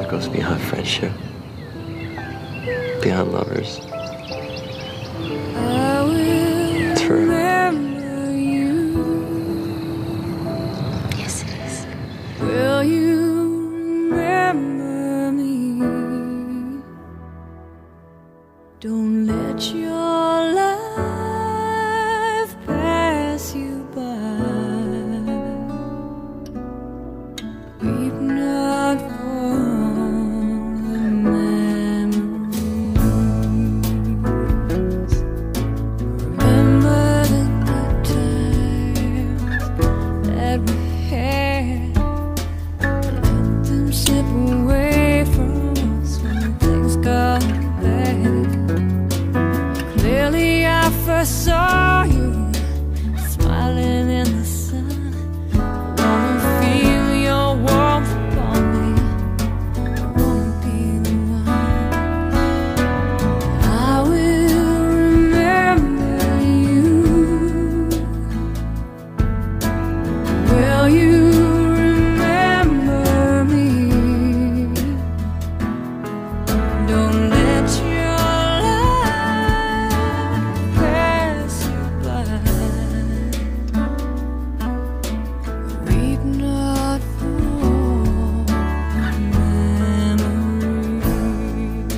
goes beyond friendship, beyond lovers. It's forever. Yes, it is. Will you remember me? Don't let your life pass you by. Weep not for the memories. Remember the good times that we had. Let them slip away from us when things got bad. Clearly I first saw you smiling in the sun. I wanna feel your warmth upon me. I wanna be the one. I will remember you. Will you remember me? Don't let your life pass you by. Weep not for memories.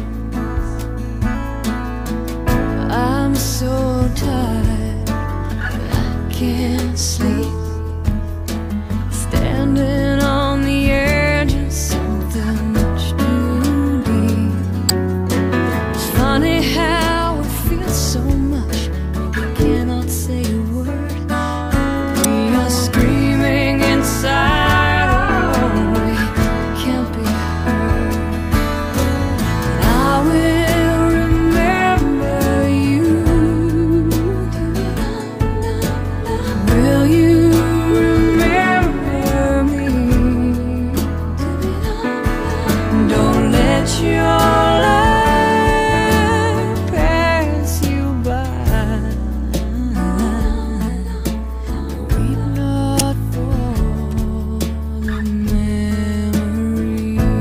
I'm so tired, but I can't sleep. Standing on the edge of something much too deep. It's funny how it feels so much and you cannot say a word. We are screaming inside, oh, we can't be heard. I will remember you. Will you remember me? Don't let your life pass you by. Weep not for the memories.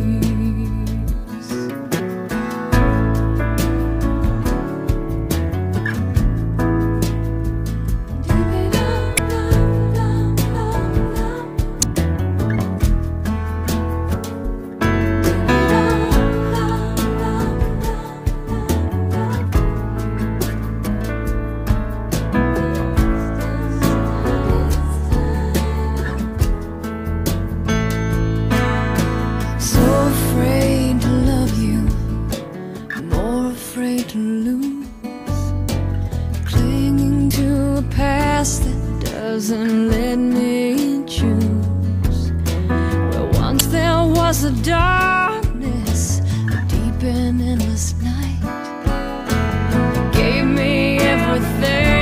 So afraid to love you, more afraid to lose. Clinging to a past that doesn't let me choose. Where once there was a darkness, a deep and endless night. You gave me everything